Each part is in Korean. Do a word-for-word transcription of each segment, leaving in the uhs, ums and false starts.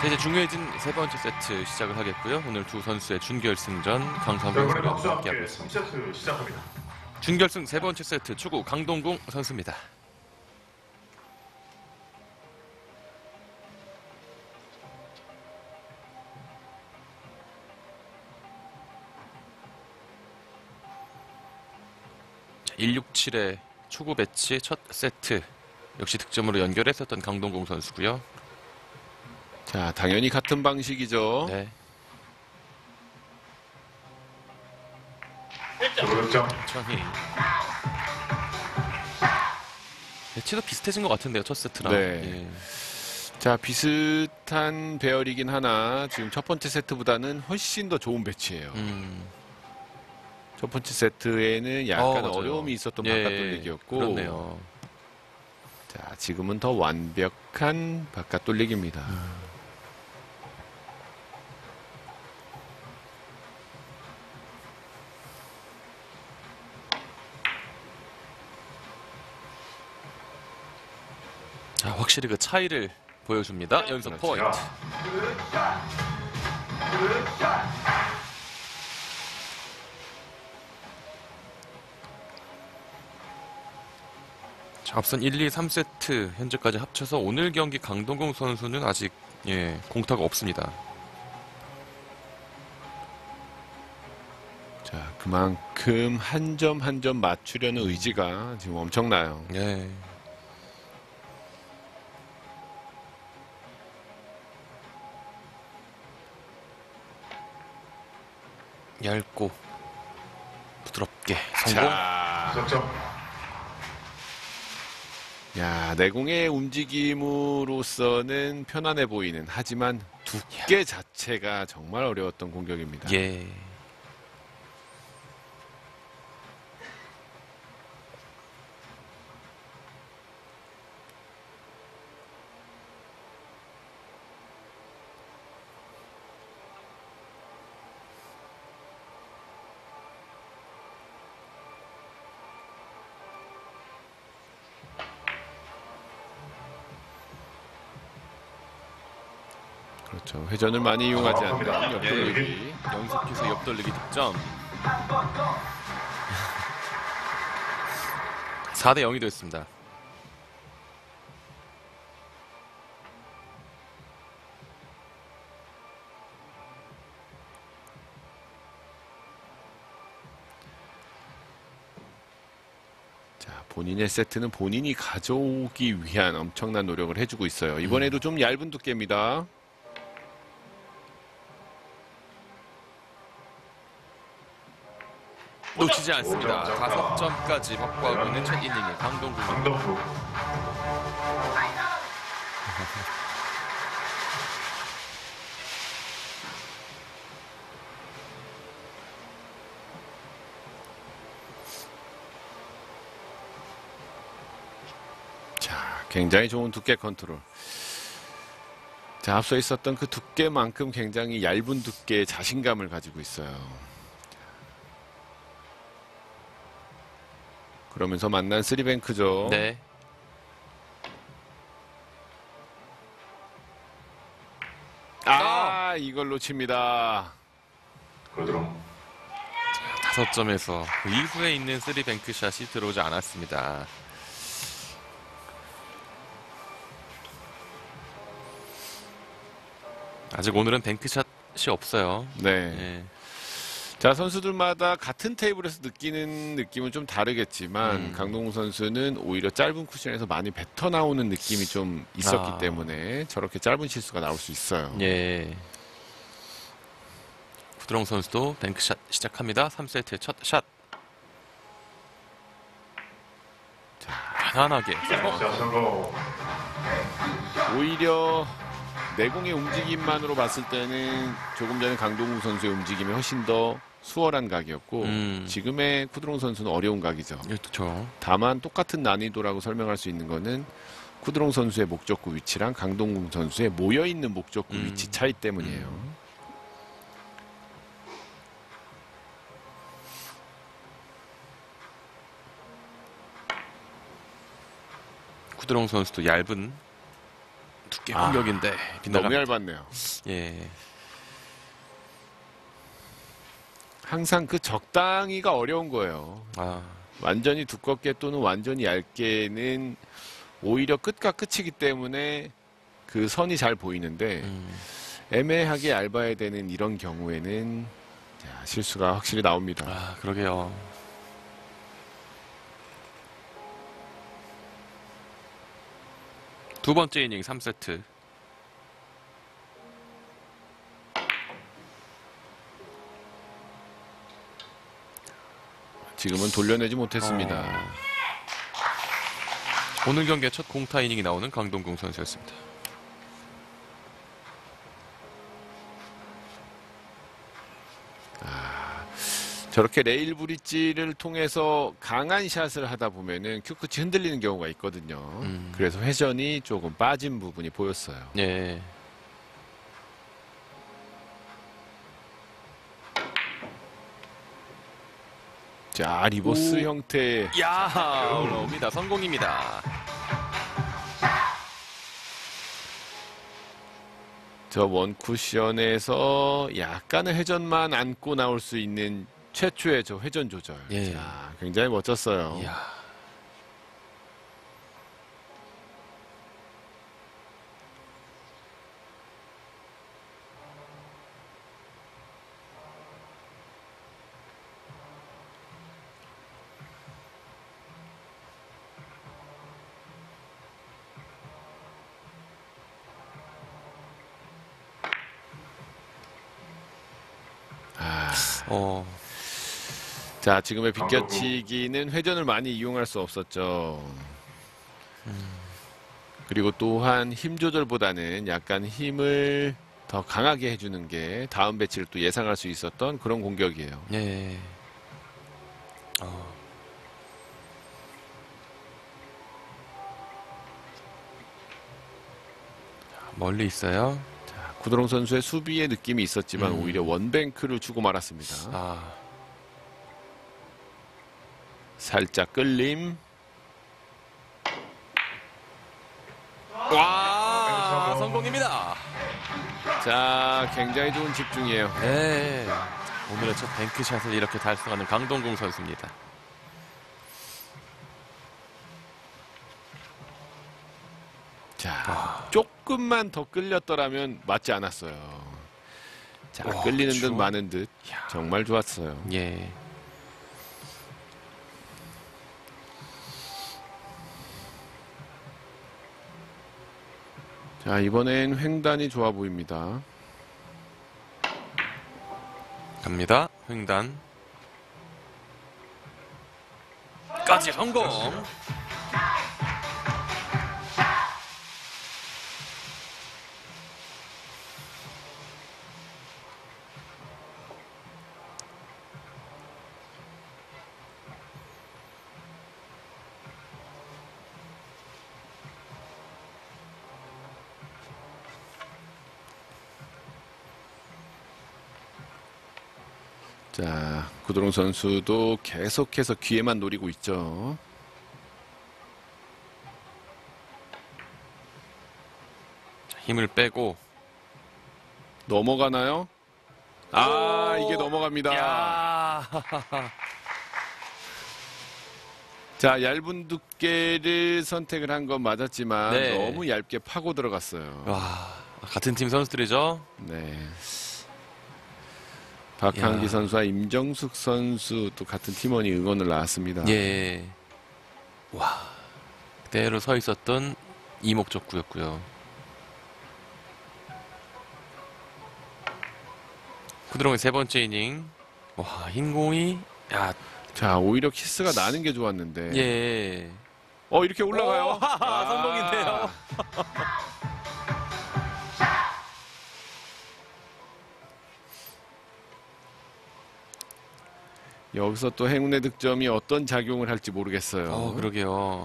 이제 중요해진 세 번째 세트 시작을 하겠고요. 오늘 두 선수의 준결승전 강성현 선수와 함께하고 있습니다. 삼 세트 시작합니다. 준결승 세 번째 세트 축구 강동궁 선수입니다. 일육칠의 초구 배치 첫 세트 역시 득점으로 연결했었던 강동궁 선수고요. 자, 당연히 같은 방식이죠. 네. 득점. 천히 배치도 비슷해진 것 같은데요, 첫 세트랑. 네. 예. 자, 비슷한 배열이긴 하나 지금 첫 번째 세트보다는 훨씬 더 좋은 배치예요. 음. 첫 번째 세트에는 약간 어, 어, 맞아요. 어려움이 있었던 예, 바깥 돌리기였고, 그렇네요. 자, 지금은 더 완벽한 바깥 돌리기입니다. 음. 자, 확실히 그 차이를 보여줍니다. 연속 포인트. 자, 앞선 일, 이, 삼 세트 현재까지 합쳐서 오늘 경기 강동궁 선수는 아직 예, 공타가 없습니다. 자, 그만큼 한 점 한 점 맞추려는 의지가 지금 엄청나요. 예. 얇고 부드럽게 성공. 자, 득점. 야, 내공의 움직임으로서는 편안해 보이는, 하지만 두께 자체가 정말 어려웠던 공격입니다. 예. 그렇죠. 회전을 많이 이용하지 않는 예. 옆돌리기. 연속해서 옆돌리기 득점. 사 대 영이 됐습니다. 자, 본인의 세트는 본인이 가져오기 위한 엄청난 노력을 해주고 있어요. 이번에도 좀 얇은 두께입니다. 놓치지 않습니다. 다섯 점까지 확보하고 있는 첫 이닝의 강동궁. 강동구. 자, 굉장히 좋은 두께 컨트롤. 자, 앞서 있었던 그 두께만큼 굉장히 얇은 두께의 자신감을 가지고 있어요. 그러면서 만난 쓰리뱅크죠. 네. 아, 이걸 놓칩니다. 그대로. 다섯 점에서 그 이후에 있는 쓰리 뱅크샷이 들어오지 않았습니다. 아직 오늘은 뱅크샷이 없어요. 네. 예. 자, 선수들마다 같은 테이블에서 느끼는 느낌은 좀 다르겠지만 음. 강동우 선수는 오히려 짧은 쿠션에서 많이 뱉어 나오는 느낌이 좀 있었기 아. 때문에 저렇게 짧은 실수가 나올 수 있어요. 예. 구드롱 선수도 뱅크샷 시작합니다. 삼 세트의 첫 샷. 자, 편안하게. 자, 성공. 오히려 내공의 움직임만으로 봤을 때는 조금 전에 강동우 선수의 움직임이 훨씬 더 수월한 각이었고 음. 지금의 쿠드롱 선수는 어려운 각이죠. 그렇죠. 다만 똑같은 난이도라고 설명할 수 있는 거는 쿠드롱 선수의 목적구 위치랑 강동궁 선수의 모여있는 목적구 음. 위치 차이 때문이에요. 음. 구드롱 선수도 얇은 두께 아, 공격인데 너무 빗나갑니다. 얇았네요. 예. 항상 그 적당히가 어려운 거예요. 아, 완전히 두껍게 또는 완전히 얇게는 오히려 끝과 끝이기 때문에 그 선이 잘 보이는데 음, 애매하게 얇아야 되는 이런 경우에는 자, 실수가 확실히 나옵니다. 아, 그러게요. 두 번째 이닝 삼 세트. 지금은 돌려내지 못했습니다. 어. 오늘 경기의 첫 공타 이닝이 나오는 강동궁 선수였습니다. 저렇게 레일 브릿지를 통해서 강한 샷을 하다 보면은 큐끝이 흔들리는 경우가 있거든요. 음. 그래서 회전이 조금 빠진 부분이 보였어요. 예. 자, 리버스 오. 형태. 야, 올라옵니다. 성공입니다. 저 원쿠션에서 약간의 회전만 안고 나올 수 있는 최초의 저 회전 조절. 예. 자, 굉장히 멋졌어요. 이야. 아, 어, 자, 지금의 비껴치기는 회전을 많이 이용할 수 없었죠. 그리고 또한 힘 조절보다는 약간 힘을 더 강하게 해주는 게 다음 배치를 또 예상할 수 있었던 그런 공격이에요. 예. 어, 멀리 있어요. 구드롱 선수의 수비의 느낌이 있었지만 음. 오히려 원뱅크를 주고 말았습니다. 아, 살짝 끌림. 와, 성공입니다. 자, 굉장히 좋은 집중이에요. 네. 오늘의 첫 뱅크샷을 이렇게 달성하는 강동궁 선수입니다. 자, 조금만 더 끌렸더라면 맞지 않았어요. 자, 와, 끌리는 듯 그쵸? 마는 듯 이야. 정말 좋았어요. 예. 자, 이번엔 횡단이 좋아 보입니다. 갑니다. 횡단. 까지 성공. 자, 구드롱 선수도 계속해서 기회만 노리고 있죠. 자, 힘을 빼고. 넘어가나요? 아, 오! 이게 넘어갑니다. 야. 자, 얇은 두께를 선택을 한 건 맞았지만 네. 너무 얇게 파고 들어갔어요. 와, 같은 팀 선수들이죠? 네. 박한기 야. 선수와 임정숙 선수 또 같은 팀원이 응원을 나왔습니다. 예. 와, 그대로 서 있었던 이목적구였고요. 구드롱의 세 번째 이닝. 와, 흰 공이. 야, 자, 오히려 키스가 나는 게 좋았는데. 예. 어, 이렇게 올라가요. 오, 하하, 성공인데요. 여기서 또 행운의 득점이 어떤 작용을 할지 모르겠어요. 어, 그러게요.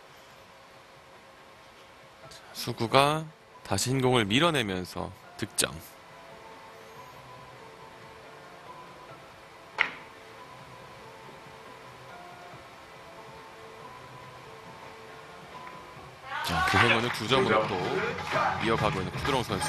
자, 수구가 다시 흰 공을 밀어내면서 득점. 자, 그 행운을 두 점으로 또 이어가고 있는 쿠드롱 선수.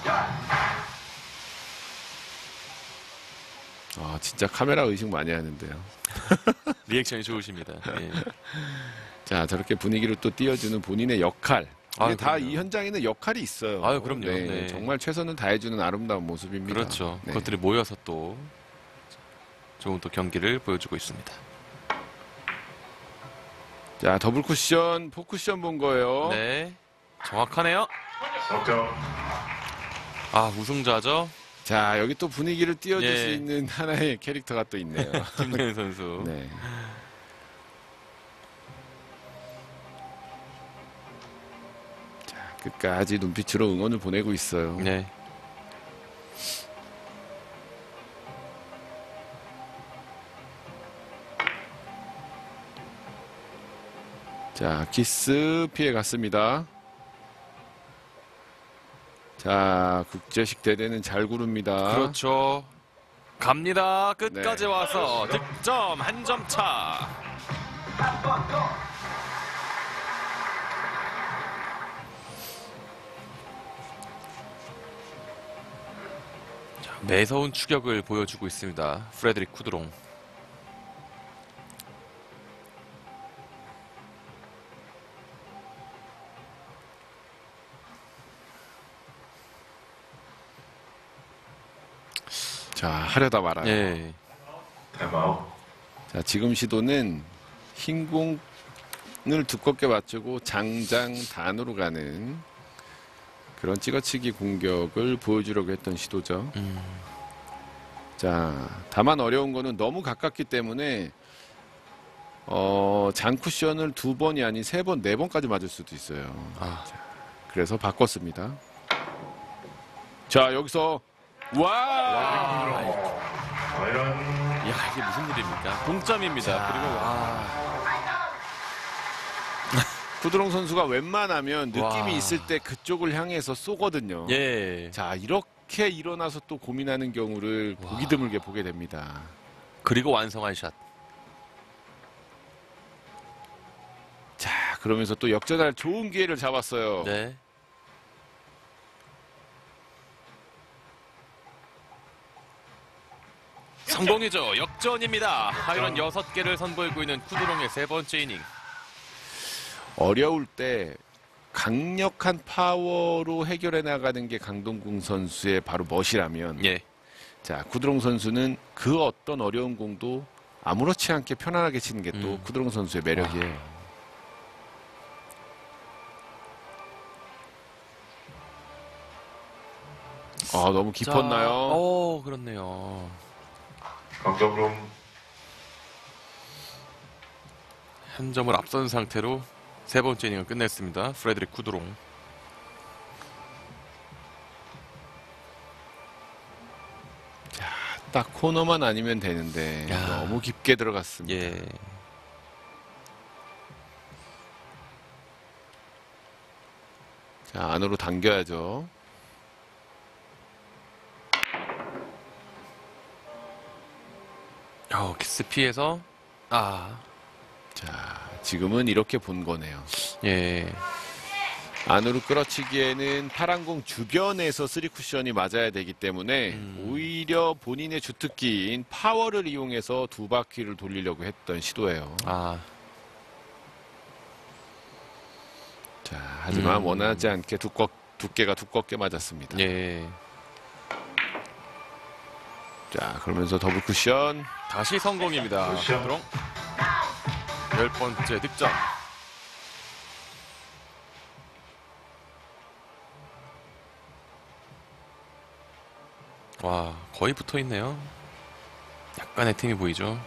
아, 진짜 카메라 의식 많이 하는데요. 리액션이 좋으십니다. 예. 자, 저렇게 분위기를 또 띄워주는 본인의 역할. 아유, 다 그럼요. 이 현장에는 역할이 있어요. 아유, 그럼요. 네, 네. 정말 최선을 다해주는 아름다운 모습입니다. 그렇죠. 네. 그것들이 모여서 또 좋은 또 경기를 보여주고 있습니다. 자, 더블 쿠션, 포 쿠션 본 거예요. 네, 정확하네요. 석점. 아, 우승자죠. 자, 여기 또 분위기를 띄워줄 예. 수 있는 하나의 캐릭터가 또 있네요. 김대현 선수. 네. 자, 끝까지 눈빛으로 응원을 보내고 있어요. 네. 자, 키스 피해 갔습니다. 자, 국제식 대대는 잘 구릅니다. 그렇죠. 갑니다. 끝까지 네. 와서 득점 한 점 차. 자, 매서운 추격을 보여주고 있습니다. 프레드릭 쿠드롱. 자, 하려다 말아요. 예. 타임아웃. 자, 지금 시도는 흰 공을 두껍게 맞추고 장장 단으로 가는 그런 찍어치기 공격을 보여주려고 했던 시도죠. 음. 자, 다만 어려운 거는 너무 가깝기 때문에 어, 장 쿠션을 두 번이 아닌 세 번, 네 번까지 맞을 수도 있어요. 아, 그래서 바꿨습니다. 자, 여기서 와! 아, 이런. 야, 이게 무슨 일입니까? 동점입니다. 그리고 와. 쿠드롱 선수가 웬만하면 느낌이 와. 있을 때 그쪽을 향해서 쏘거든요. 예. 자, 이렇게 일어나서 또 고민하는 경우를 와. 보기 드물게 보게 됩니다. 그리고 완성한 샷. 자, 그러면서 또 역전할 좋은 기회를 잡았어요. 네. 성공이죠. 역전입니다. 하이런 여섯 개를 선보이고 있는 쿠드롱의 세 번째 이닝. 어려울 때 강력한 파워로 해결해 나가는 게 강동궁 선수의 바로 멋이라면 예. 자, 쿠드롱 선수는 그 어떤 어려운 공도 아무렇지 않게 편안하게 치는 게 또 음. 쿠드롱 선수의 매력이에요. 아, 너무 깊었나요? 자, 어, 그렇네요. 강정rum. 한 점을 앞선 상태로 세 번째 이닝을 끝냈습니다. 프레드릭 쿠드롱. 딱 코너만 아니면 되는데 야. 너무 깊게 들어갔습니다. 예. 자, 안으로 당겨야죠. 어, 키스 피해서 아, 자, 지금은 이렇게 본 거네요. 예. 안으로 끌어치기에는 파란공 주변에서 쓰리 쿠션이 맞아야 되기 때문에 음. 오히려 본인의 주특기인 파워를 이용해서 두 바퀴를 돌리려고 했던 시도예요. 아, 자, 하지만 음. 원하지 않게 두꺼, 두께가 두껍게 맞았습니다. 예. 자, 그러면서 더블 쿠션. 다시 성공입니다. 쿠션. 쿠드롱. 열 번째 득점. 와, 거의 붙어 있네요. 약간의 틈이 보이죠.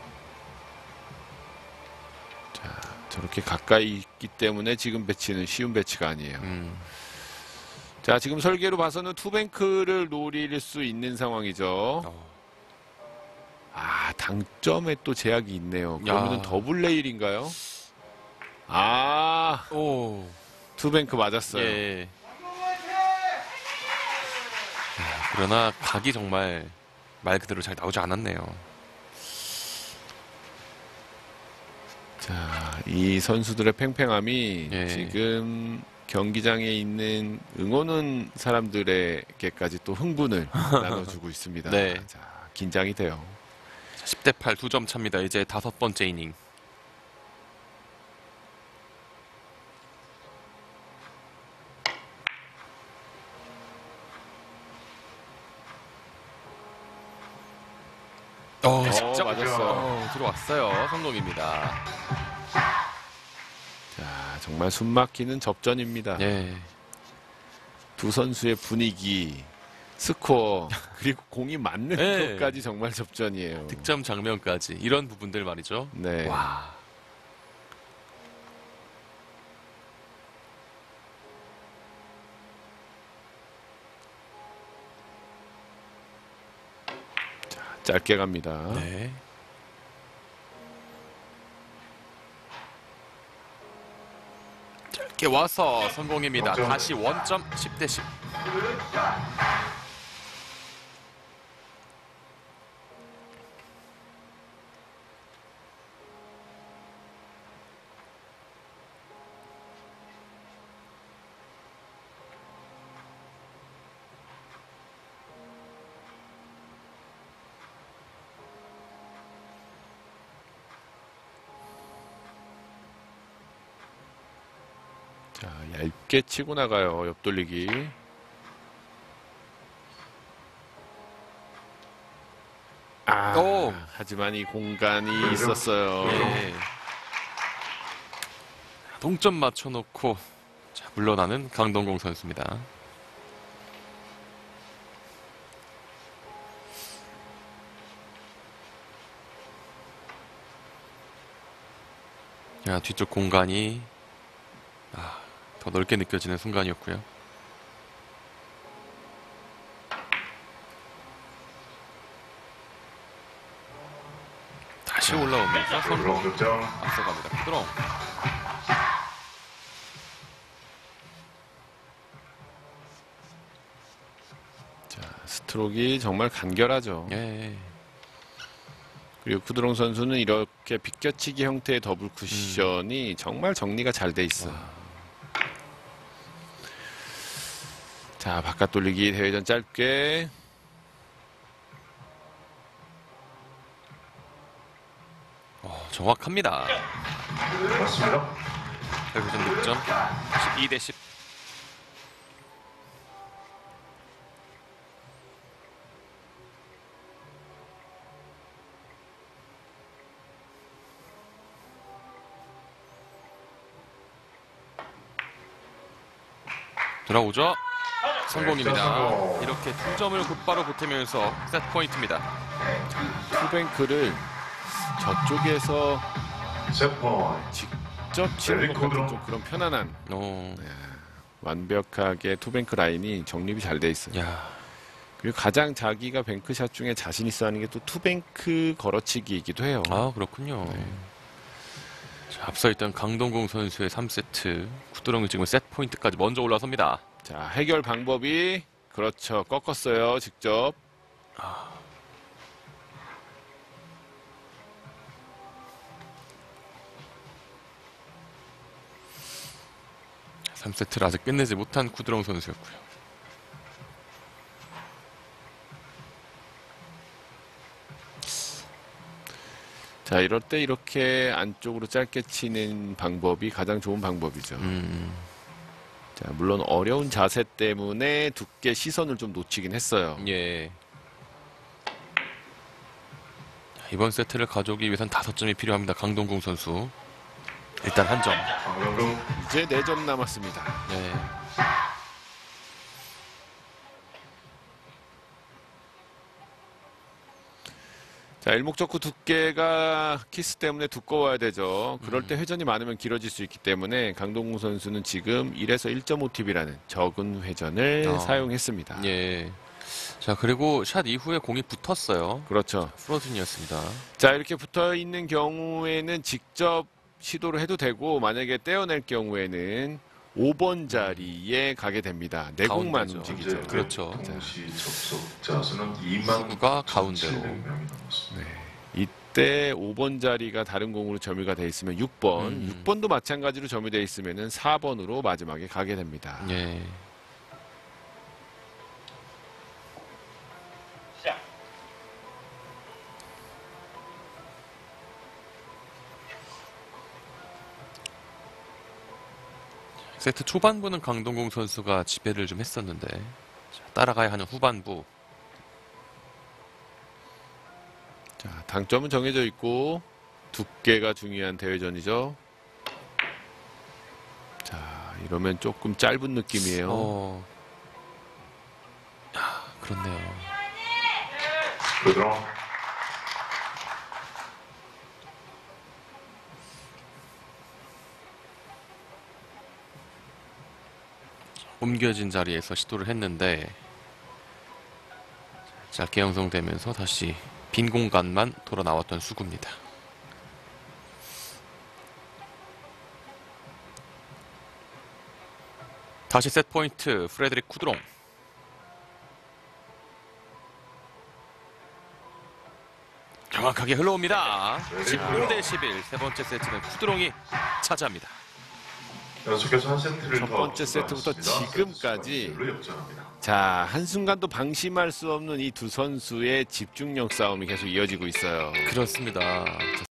자, 저렇게 가까이 있기 때문에 지금 배치는 쉬운 배치가 아니에요. 음. 자, 지금 설계로 봐서는 투뱅크를 노릴 수 있는 상황이죠. 어. 아, 당점에 또 제약이 있네요. 그러면 야. 더블 레일인가요? 아, 오. 투뱅크 맞았어요. 예. 야, 그러나 각이 정말 말 그대로 잘 나오지 않았네요. 자, 이 선수들의 팽팽함이 예. 지금 경기장에 있는 응원은 사람들에게까지 또 흥분을 나눠주고 있습니다. 네. 자, 긴장이 돼요. 십 대 팔 두 점 차입니다. 이제 다섯 번째 이닝. 어, 직접 맞았어요. 어, 들어왔어요. 성공입니다. 자, 정말 숨막히는 접전입니다. 예. 두 선수의 분위기, 스코어, 그리고 공이 맞는 네. 것까지 정말 접전이에요. 득점 장면까지 이런 부분들 말이죠. 네. 와. 짧게 갑니다. 네. 짧게 와서 성공입니다. 원점. 다시 원점 십 대 십. 자, 얇게 치고 나가요. 옆돌리기. 아, 오. 하지만 이 공간이 있었어요. 예. 동점 맞춰놓고 자, 물러나는 강동공 선수입니다. 야, 뒤쪽 공간이 아, 더 넓게 느껴지는 순간이었고요. 다시 올라오면서 성공. 푸드롱 득점. 앞서갑니다. 푸드롱. 자, 스트로크가 정말 간결하죠. 예. 그리고 쿠드롱 선수는 이렇게 비껴치기 형태의 더블 쿠션이 정말 정리가 잘 돼 있어요. 자, 바깥 돌리기 대회전 짧게. 어, 정확합니다. 맞습니다. 대회전 득점 십이 대 십. 돌아오죠. 성공입니다. 성공. 이렇게 두 점을 곧바로 보태면서 세트 포인트입니다. 투뱅크를 저쪽에서 세트 포인트. 직접 치는 것 같은 좀 그런 편안한 오, 완벽하게 투뱅크 라인이 정립이 잘 돼 있어요. 야, 그리고 가장 자기가 뱅크샷 중에 자신 있어 하는 게 또 투뱅크 걸어치기이기도 해요. 아 그렇군요. 자, 앞서 있던 강동공 선수의 삼 세트 쿠드롱이 지금 세트 포인트까지 먼저 올라섭니다. 자, 해결 방법이 그렇죠. 꺾었어요. 직접. 삼 세트를 아직 끝내지 못한 쿠드롱 선수였고요. 자, 이럴 때 이렇게 안쪽으로 짧게 치는 방법이 가장 좋은 방법이죠. 음, 자, 물론 어려운 자세 때문에 두께 시선을 좀 놓치긴 했어요. 예. 자, 이번 세트를 가져오기 위해선 다섯 점이 필요합니다. 강동공 선수. 일단 한 점. 강동궁. 이제 네 점 남았습니다. 네. 자, 일목적구 두께가 키스 때문에 두꺼워야 되죠. 그럴 때 회전이 많으면 길어질 수 있기 때문에 강동궁 선수는 지금 일에서 일 점 오 팁이라는 적은 회전을 어. 사용했습니다. 예. 자, 그리고 샷 이후에 공이 붙었어요. 그렇죠. 프로즌이었습니다. 자, 이렇게 붙어 있는 경우에는 직접 시도를 해도 되고, 만약에 떼어낼 경우에는 오 번 자리에 가게 됩니다. 내공만 가운데죠. 움직이죠. 현재 그렇죠. 동시 접속자 수는 이만 수구가 가운데로. 칠백 명이 넘었습니다. 네. 이때 오 번 자리가 다른 공으로 점유가 돼 있으면 육 번, 음. 육 번도 마찬가지로 점유돼 있으면은 사 번으로 마지막에 가게 됩니다. 예. 세트 초반부는 강동궁 선수가 지배를 좀 했었는데 자, 따라가야 하는 후반부. 자, 당점은 정해져 있고 두께가 중요한 대회전이죠. 자, 이러면 조금 짧은 느낌이에요. 어. 아, 그렇네요. 부드러운 옮겨진 자리에서 시도를 했는데 짧게 형성되면서 다시 빈 공간만 돌아 나왔던 수구입니다. 다시 세트 포인트 프레드릭 쿠드롱. 정확하게 흘러옵니다. 십오 대 십일. 세 번째 세트는 쿠드롱이 차지합니다. 연속해서 한 세트를 첫 더 번째 세트부터 추가했습니다. 지금까지 세트 스코어로 역전합니다. 자, 한순간도 방심할 수 없는 이 두 선수의 집중력 싸움이 계속 이어지고 있어요. 그렇습니다.